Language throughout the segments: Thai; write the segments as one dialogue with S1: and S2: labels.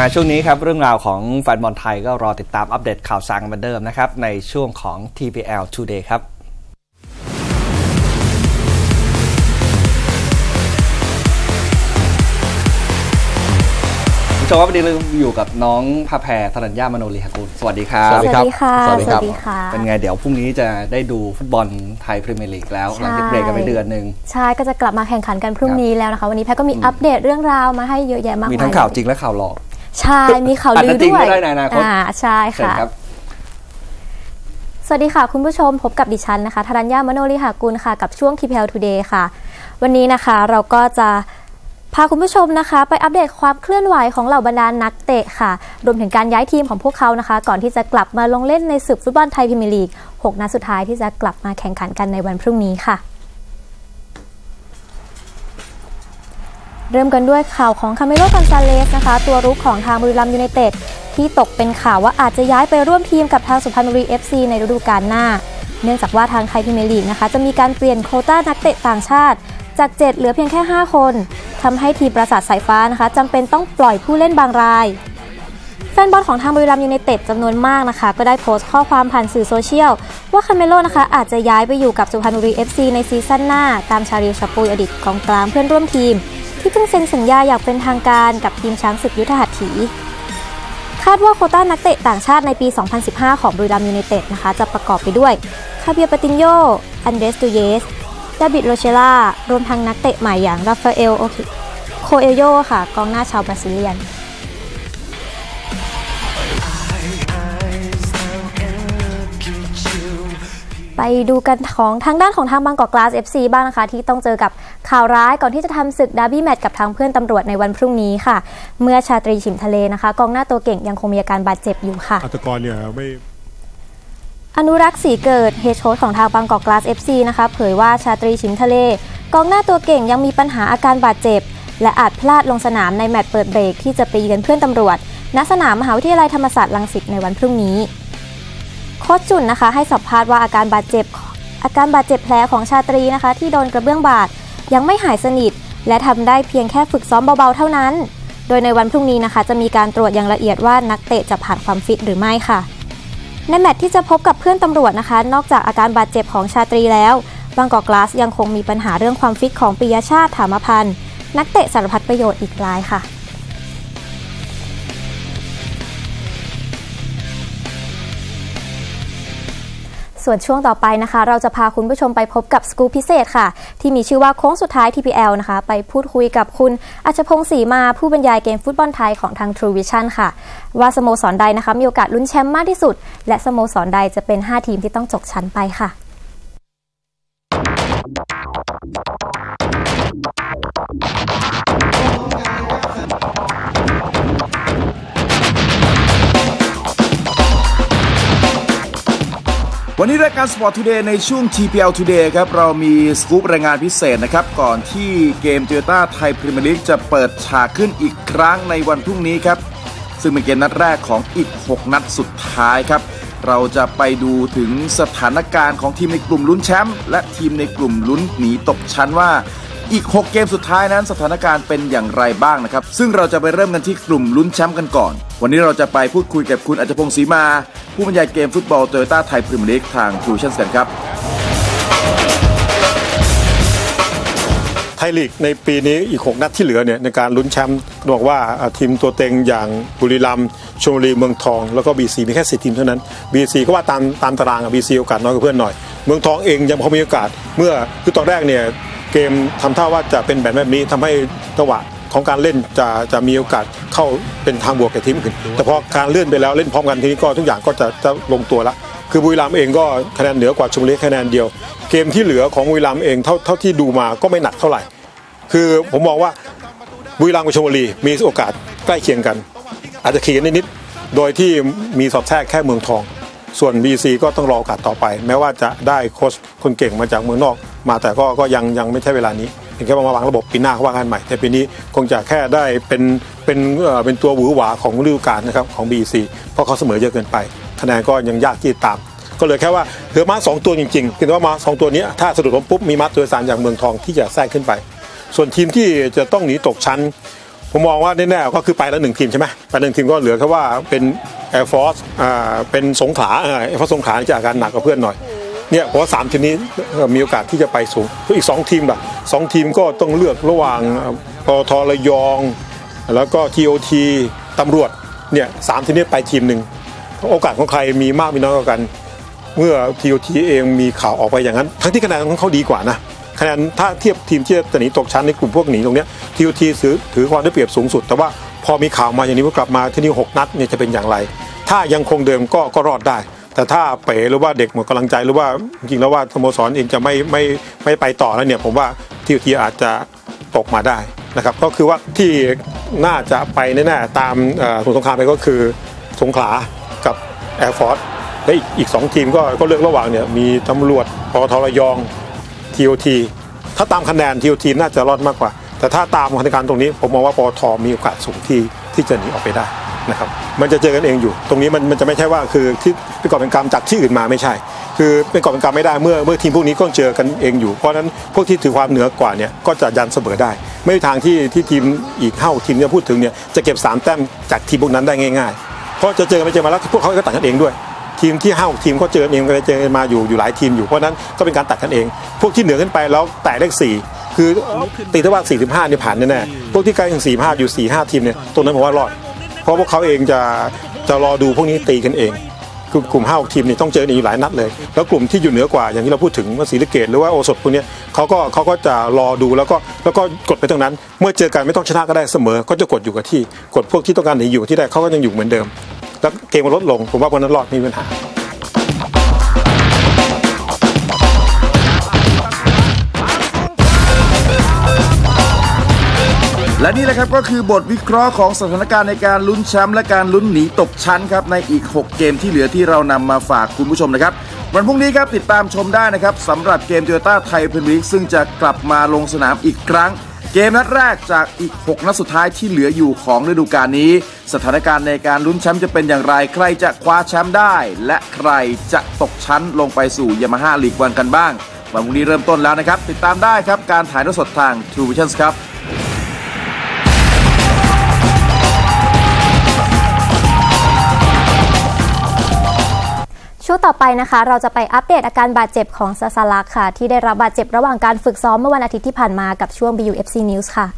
S1: ช่วงนี้ครับเรื่องราวของแฟนบอลไทยก็รอติดตามอัปเดตข่าวสารเหมือนเดิมนะครับในช่วงของ TPL Today ครับชมว่าวันนี้เราอยู่กับน้องพาแพรธนัญญามโนลีหกุลสวัสดีครับ
S2: สวัสดีค่ะสวัสดี
S1: ค่ะเป็นไงเดี๋ยวพรุ่งนี้จะได้ดูฟุตบอลไทยพรีเมียร์ลีกแล้วหลังจากเบรกกันไปเดือนนึง
S2: ใช่ก็จะกลับมาแข่งขันกันพรุ่งนี้แล้วนะคะวันนี้แพรก็มีอัปเดตเรื่องราวมาให้เยอะแยะมากมาย
S1: มีทั้งข่าวจริงและข่าวหลอก
S2: ใช่มีข่าวลือด้วยใช่ค่ะสวัสดีค่ะคุณผู้ชมพบกับดิฉันนะคะธนัญญามโนลีหกุลค่ะกับช่วง TPL Today ค่ะวันนี้นะคะเราก็จะพาคุณผู้ชมนะคะไปอัปเดตความเคลื่อนไหวของเหล่าบรรดานักเตะค่ะรวมถึงการย้ายทีมของพวกเขานะคะก่อนที่จะกลับมาลงเล่นในศึกฟุตบอลไทยพรีเมียร์ลีก6 นัดสุดท้ายที่จะกลับมาแข่งขันกันในวันพรุ่งนี้ค่ะเริ่มกันด้วยข่าวของคาเมโร กอนซาเลสนะคะตัวรุกของทางบุรีรัมย์ยูไนเต็ดที่ตกเป็นข่าวว่าอาจจะย้ายไปร่วมทีมกับทางสุพรรณบุรี FC ในฤดูกาลหน้าเนื่องจากว่าทางไทยพรีเมียร์ลีกนะคะจะมีการเปลี่ยนโควต้านักเตะต่างชาติจาก7เหลือเพียงแค่5คนทำให้ทีมปราสาทสายฟ้านะคะจำเป็นต้องปล่อยผู้เล่นบางรายแฟนบอลของทางบุรีรัมย์ยูไนเต็ดจำนวนมากนะคะก็ได้โพสต์ข้อความผ่านสื่อโซเชียลว่าคาเมโรนะคะอาจจะย้ายไปอยู่กับสุพรรณบุรี FC ในซีซั่นหน้าตามชาริล ชาปุยอดีตกองกลางเพื่อนร่วมทีมที่เพิ่งเซ็นสัญญาอย่างเป็นทางการกับทีมช้างศึกยุทธหัตถีคาดว่าโควต้านักเตะต่างชาติในปี 2015 ของบุรีรัมย์ยูไนเต็ดนะคะจะประกอบไปด้วยคาเบีย ปาตินโญ อันเดรส ตูเยส ดาวิด โรเชล่ารวมทั้งนักเตะใหม่อย่างราฟาเอล โคเอลโยค่ะกองหน้าชาวบราซิเลียนไปดูกันของทางด้านของทางบางกอกกลาส FC บ้างนะคะที่ต้องเจอกับข่าวร้ายก่อนที่จะทำศึกดาร์บี้แมตช์กับทางเพื่อนตำรวจในวันพรุ่งนี้ค่ะเมื่อชาตรีฉิมทะเลนะคะกองหน้าตัวเก่งยังคงมีอาการบาดเจ็บอยู่ค่ะ
S3: อัตกรเนี่ยไม่
S2: อนุรักษ์ศรีเกิดเฮดโค้ชของทางบางกอกกลาส FC นะคะเผยว่าชาตรีฉิมทะเลกองหน้าตัวเก่งยังมีปัญหาอาการบาดเจ็บและอาจพลาดลงสนามในแมตช์เปิดเบรกที่จะตีกันเพื่อนตำรวจณสนามมหาวิทยาลัยธรรมศาสตร์รังสิตในวันพรุ่งนี้โค้ชจุนนะคะให้สัมภาษณ์ว่าอาการบาดเจ็บแผลของชาตรีนะคะที่โดนกระเบื้องบาดยังไม่หายสนิทและทำได้เพียงแค่ฝึกซ้อมเบาๆเท่านั้นโดยในวันพรุ่งนี้นะคะจะมีการตรวจอย่างละเอียดว่านักเตะจะผ่านความฟิตหรือไม่ค่ะในแมตช์ที่จะพบกับเพื่อนตำรวจนะคะนอกจากอาการบาดเจ็บของชาตรีแล้วบางกอกกลาสยังคงมีปัญหาเรื่องความฟิตของปิยชาติ ถามพันธ์นักเตะสารพัดประโยชน์อีกรายค่ะส่วนช่วงต่อไปนะคะเราจะพาคุณผู้ชมไปพบกับสกู๊ปพิเศษค่ะที่มีชื่อว่าโค้งสุดท้าย TPL นะคะไปพูดคุยกับคุณอัชพงศ์ศรีมาผู้บรรยายเกมฟุตบอลไทยของทาง True Vision ค่ะว่าสโมสรใดนะคะมีโอกาสลุ้นแชมป์มากที่สุดและสโมสรใดจะเป็น5ทีมที่ต้องตกชั้นไปค่ะ
S4: วันนี้รายการ Sport Today ในช่วง TPL Today ครับเรามีสกู๊ปรายงานพิเศษนะครับก่อนที่เกมโตโยต้าไทยพรีเมียร์ลีกจะเปิดฉากขึ้นอีกครั้งในวันพรุ่งนี้ครับซึ่งเป็นเกมนัดแรกของอีก6นัดสุดท้ายครับเราจะไปดูถึงสถานการณ์ของทีมในกลุ่มลุ้นแชมป์และทีมในกลุ่มลุ้นหนีตกชั้นว่าอีก6เกมสุดท้ายนั้นสถานการณ์เป็นอย่างไรบ้างนะครับซึ่งเราจะไปเริ่มกันที่กลุ่มลุ้นแชมป์กันก่อนวันนี้เราจะไปพูดคุยกับคุณอัจฉพงศ์ศรีมาผู้บรรยายเกมฟุตบอลโตโยต้าไทยพรีเมียร์ลีกทาง True Vision กันครับ
S3: ไทยลีกในปีนี้อีก6นัดที่เหลือเนี่ยในการลุ้นแชมป์บอกว่าทีมตัวเต็งอย่างบุรีรัมย์ชลบุรีเมืองทองแล้วก็ BC มีแค่10ทีมเท่านั้น BC ก็ว่าตามตารางBC โอกาสน้อยกว่าเพื่อนหน่อยเมืองทองเองยังพอมีโอกาสเมื่อคือตอนแรกเนี่ยเกมทำท่าว่าจะเป็นแบบนี้ทำให้จังหวะของการเล่นจะมีโอกาสเข้าเป็นทางบวกแก่ทีมอื่นแต่พอการเลื่อนไปแล้วเล่นพร้อมกันทีนี้ก็ทุกอย่างก็จะลงตัวละคือบุรีรัมย์เองก็คะแนนเหนือกว่าชลบุรีคะแนนเดียวเกมที่เหลือของบุรีรัมย์เองเท่าที่ดูมาก็ไม่หนักเท่าไหร่คือผมมองว่าบุรีรัมย์กับชลบุรีมีโอกาสใกล้เคียงกันอาจจะขี่กันนิดๆโดยที่มีสอดแทรกแค่เมืองทองส่วน BC ก็ต้องรอโอกาสต่อไปแม้ว่าจะได้โค้ชคนเก่งมาจากเมืองนอกมาแต่ก็ยังไม่ใช่เวลานี้เพียงแค่มาวางระบบปีหน้าเขาว่ากันใหม่แต่ปีนี้คงจะแค่ได้เป็นตัวหวือหวาของฤดูกาลนะครับของ BC เพราะเขาเสมอเยอะเกินไปคะแนนก็ยังยากที่ตามก็เลยแค่ว่าเหลือม้า2ตัวจริงๆคือว่าม้า2ตัวนี้ถ้าสะดุดล้มปุ๊บมีม้าตัว3อย่างเมืองทองที่จะแทรกขึ้นไปส่วนทีมที่จะต้องหนีตกชั้นผมมองว่าแน่ๆก็คือไปแล้ว1ทีมใช่ไหมไป1ทีมก็เหลือแค่ว่าเป็น Air Force เป็นสงขลาAir Force สงขลาจะอาการหนักกว่าเพื่อนหน่อยเนี่ยเพราะว่า3ทีมนี้มีโอกาสที่จะไปสูงอีก2ทีมล่ะ2ทีมก็ต้องเลือกระหว่างปตท.ระยองแล้วก็ TOT ตำรวจเนี่ย3ทีมนี้ไปทีมหนึ่งโอกาสของใครมีมากมีน้อยกว่ากันเมื่อ TOT เองมีข่าวออกไปอย่างนั้นทั้งที่คะแนนของเขาดีกว่านะคะแนนถ้าเทียบทีมที่จะหนีตกชั้นในกลุ่มพวกหนีตรงนี้ TOT ถือความได้เปรียบสูงสุดแต่ว่าพอมีข่าวมาอย่างนี้ว่ากลับมาที่นี่6นัดเนี่ยจะเป็นอย่างไรถ้ายังคงเดิมก็รอดได้แต่ถ้าเป๋หรือว่าเด็กหมดกำลังใจหรือว่าจริงๆแล้วว่าสโมสรเองจะไม่ไปต่อแล้วเนี่ยผมว่าTOTอาจจะตกมาได้นะครับก็คือว่าที่น่าจะไปแน่ๆตามสมุทรสงครามไปก็คือสงขลากับ Air Force และอีก2ทีมก็เลือกระหว่างเนี่ยมีตำรวจปตท.ระยอง TOT ถ้าตามคะแนน TOT น่าจะรอดมากกว่าแต่ถ้าตามสถานการณ์ตรงนี้ผมมองว่าปตท.มีโอกาสสูงที่จะหนีออกไปได้นะครับมันจะเจอกันเองอยู่ตรงนี้มันจะไม่ใช่ว่าคือที่เป็นกอบเป็นกรรมจากที่อื่นมาไม่ใช่คือเป็นกอบเป็นกรรมไม่ได้เมื่อทีมพวกนี้ก็เจอกันเองอยู่เพราะฉะนั้นพวกที่ถือความเหนือกว่าเนี่ยก็จะยันเสมอได้ไม่มีทางที่ทีมอีก5ทีมที่พูดถึงเนี่ยจะเก็บ3แต้มจากทีมพวกนั้นได้ง่ายๆเพราะจะเจอไม่เจอมาแล้วพวกเขาก็ตัดกันเองด้วยทีมที่5ทีมก็เจอเองก็เจอมาอยู่หลายทีมอยู่เพราะนั้นก็เป็นการตัดกันเองพวกที่เหนือขึ้นไปแล้วแตะเลข4คือตีได้ว่า45นี่ผ่านแน่ๆพวกที่ใกล้ถึง45อยู่4-5ทีมเนี่ยตรงนั้นผมว่ารอดเพราะพวกเขาเองจะรอดูพวกนี้ตีกันเองคือกลุ่ม5ทีมนี่ต้องเจออีกหลายนัดเลยแล้วกลุ่มที่อยู่เหนือกว่าอย่างที่เราพูดถึงว่าศรีสะเกษหรือว่าโอสถพวกนี้เขาก็จะรอดูแล้วก็กดไปตรงนั้นเมื่อเจอกันไม่ต้องชนะก็ได้เสมอก็จะกดอยู่กับที่กดพวกที่ต้องการหนีอยู่ที่ได้เขาก็ยังอยู่เหมือนเดิมแล้วเกมมันลดลงผมว่าคนนั้นรอดไม่มีปัญหา
S4: และนี่แหละครับก็คือบทวิเคราะห์ของสถานการณ์ในการลุ้นแชมป์และการลุ้นหนีตกชั้นครับในอีก6เกมที่เหลือที่เรานำมาฝากคุณผู้ชมนะครับวันพรุ่งนี้ครับติดตามชมได้นะครับสำหรับเกมโตโยต้าไทยพรีเมียร์ลีกซึ่งจะกลับมาลงสนามอีกครั้งเกมนัดแรกจากอีก6นัดสุดท้ายที่เหลืออยู่ของฤดูกาลนี้สถานการณ์ในการลุ้นแชมป์จะเป็นอย่างไรใครจะคว้าแชมป์ได้และใครจะตกชั้นลงไปสู่ยามาฮ่าลีกวันกันบ้างวันพรุ่งนี้เริ่มต้นแล้วนะครับติดตามได้ครับการถ่ายทอดสดทาง True Vision ครับ
S2: ช่วงต่อไปนะคะเราจะไปอัปเดตอาการบาดเจ็บของซาซาลักค่ะที่ได้รับบาดเจ็บระหว่างการฝึกซ้อมเมื่อวันอาทิตย์ที่ผ่านมากับช่วง BUFC News ค่ะ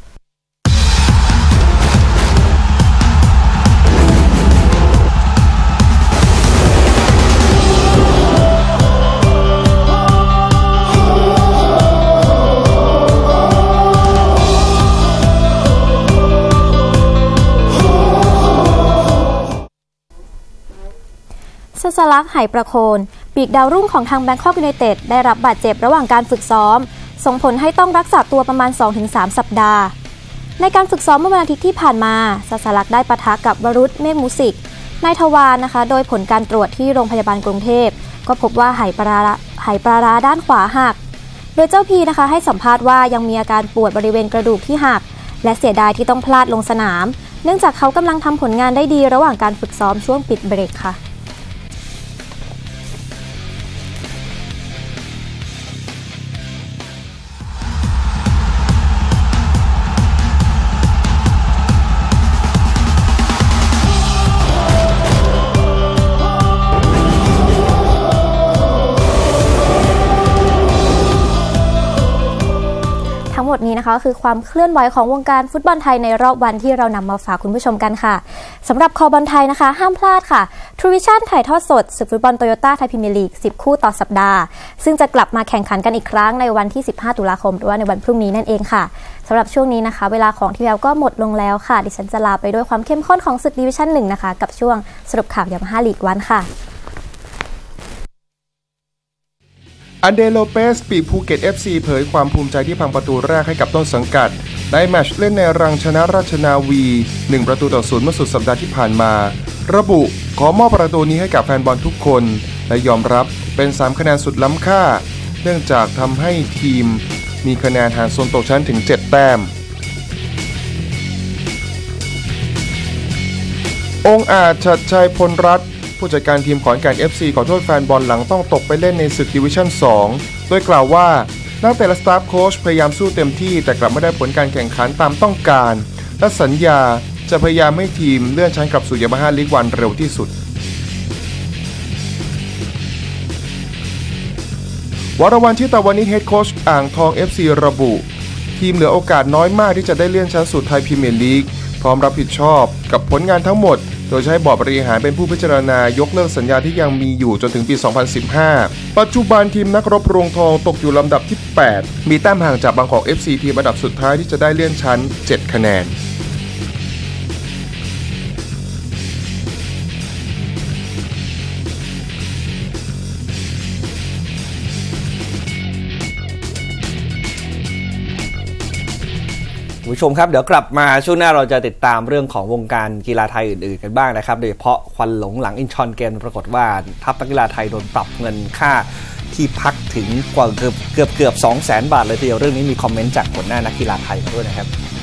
S2: ซาซาลักไหประโคนปีกดาวรุ่งของทางแบงคอกยูไนเต็ดได้รับบาดเจ็บระหว่างการฝึกซ้อมส่งผลให้ต้องรักษาตัวประมาณ 2-3 สัปดาห์ในการฝึกซ้อมเมื่อวันอาทิตย์ที่ผ่านมาซาซาลักได้ปะทะกับวรุษเมฆมุสิกนายทวารนะคะโดยผลการตรวจที่โรงพยาบาลกรุงเทพก็พบว่าไหปลาร้าด้านขวาหักโดยเจ้าพีนะคะให้สัมภาษณ์ว่ายังมีอาการปวดบริเวณกระดูกที่หักและเสียดายที่ต้องพลาดลงสนามเนื่องจากเขากำลังทำผลงานได้ดีระหว่างการฝึกซ้อมช่วงปิดเบรกค่ะทั้งหมดนี้นะคะคือความเคลื่อนไหวของวงการฟุตบอลไทยในรอบวันที่เรานำมาฝากคุณผู้ชมกันค่ะสำหรับคอบอลไทยนะคะห้ามพลาดค่ะ True Vision ถ่ายทอดสดศึกฟุตบอลโตโยต้าไทยพรีเมียร์ลีก10คู่ต่อสัปดาห์ซึ่งจะกลับมาแข่งขันกันอีกครั้งในวันที่15ตุลาคมหรือว่าในวันพรุ่งนี้นั่นเองค่ะสำหรับช่วงนี้นะคะเวลาของที่แล้วก็หมดลงแล้วค่ะดิฉันจะลาไปด้วยความเข้มข้นของศึกดิวิชั่น1นะคะกับช่วงสรุปข่าวยามาฮ่าลีกวันค่ะ
S5: อันเดโลเปสปีกภูเก็ต FC เผยความภูมิใจที่พังประตูแรกให้กับต้นสังกัดได้แมตช์เล่นในรังชนะราชนาวี1-0เมื่อสุดสัปดาห์ที่ผ่านมาระบุขอมอบประตูนี้ให้กับแฟนบอลทุกคนและยอมรับเป็น3คะแนนสุดล้ำค่าเนื่องจากทำให้ทีมมีคะแนนห่างโซนตกชั้นถึง7แต้มองค์อาจชัดชัยพลรัตน์ผู้จัดการทีมขอนแก่น FC ขอโทษแฟนบอลหลังต้องตกไปเล่นในศึกดิวิชั่น2โดยกล่าวว่านักเตะและสตาฟโค้ชพยายามสู้เต็มที่แต่กลับไม่ได้ผลการแข่งขันตามต้องการและสัญญาจะพยายามให้ทีมเลื่อนชั้นกลับสู่ยามาฮ่าลีกวันเร็วที่สุดวรวัน ชิตาวานิช เฮดโค้ชอ่างทอง FC ระบุทีมเหลือโอกาสน้อยมากที่จะได้เลื่อนชั้นสู่ไทยพรีเมียร์ลีกพร้อมรับผิดชอบกับผลงานทั้งหมดโดยใช้บอร์ดบริหารเป็นผู้พิจารณายกเลิกสัญญาที่ยังมีอยู่จนถึงปี 2015 ปัจจุบันทีมนักรบรวงทองตกอยู่ลำดับที่ 8 มีแต้มห่างจากบางกอก FC ทีมอันดับสุดท้ายที่จะได้เลื่อนชั้น 7 คะแนน
S1: ผู้ชมครับเดี๋ยวกลับมาช่วงหน้าเราจะติดตามเรื่องของวงการกีฬาไทยอื่นๆกันบ้างนะครับโดยเฉพาะควันหลงหลังอินชอนเกมปรากฏว่าทัพนักกีฬาไทยโดนปรับเงินค่าที่พักถึงกว่าเกือบ 200,000 บาทเลยทีเดียวเรื่องนี้มีคอมเมนต์จากหัวหน้านักกีฬาไทยมาด้วยนะครับ